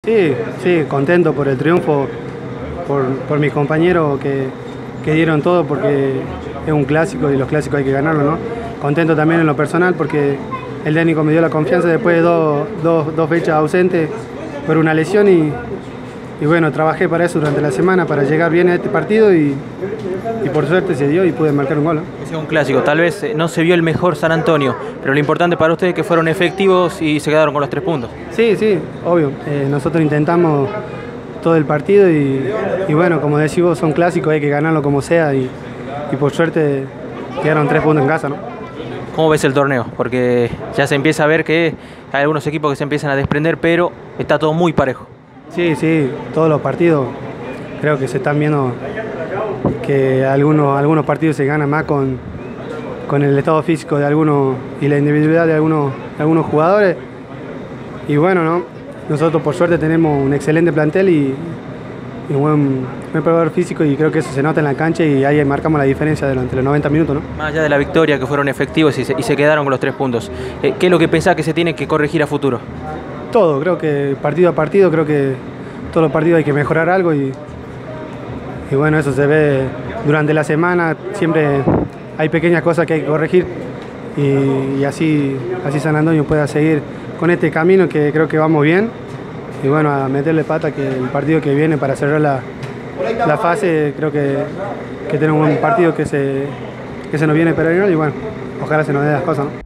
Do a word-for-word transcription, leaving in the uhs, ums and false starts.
Sí, sí, contento por el triunfo, por, por mis compañeros que, que dieron todo porque es un clásico y los clásicos hay que ganarlos, ¿no? Contento también en lo personal porque el técnico me dio la confianza después de dos, dos, dos fechas ausentes por una lesión y, y bueno, trabajé para eso durante la semana, para llegar bien a este partido y, y por suerte se dio y pude marcar un gol, ¿no? Ese es un clásico, tal vez eh, no se vio el mejor San Antonio, pero lo importante para ustedes es que fueron efectivos y se quedaron con los tres puntos. Sí, sí, obvio. Eh, nosotros intentamos todo el partido y, y bueno, como decís vos, son clásicos, hay que ganarlo como sea y, y por suerte quedaron tres puntos en casa, ¿no? ¿Cómo ves el torneo? Porque ya se empieza a ver que hay algunos equipos que se empiezan a desprender, pero está todo muy parejo. Sí, sí, todos los partidos creo que se están viendo que algunos, algunos partidos se ganan más con, con el estado físico de algunos y la individualidad de algunos, de algunos jugadores. Y bueno, ¿no? Nosotros por suerte tenemos un excelente plantel y, y un buen, buen preparador físico y creo que eso se nota en la cancha y ahí marcamos la diferencia durante los noventa minutos, ¿no? Más allá de la victoria, que fueron efectivos y se, y se quedaron con los tres puntos, eh, ¿qué es lo que pensás que se tiene que corregir a futuro? Todo, creo que partido a partido, creo que todos los partidos hay que mejorar algo y, y bueno, eso se ve durante la semana, siempre hay pequeñas cosas que hay que corregir y, y así, así San Antonio pueda seguir con este camino que creo que vamos bien y bueno, a meterle pata que el partido que viene para cerrar la, la fase creo que, que tenemos un partido que se, que se nos viene perenal y bueno, ojalá se nos dé las cosas, ¿no?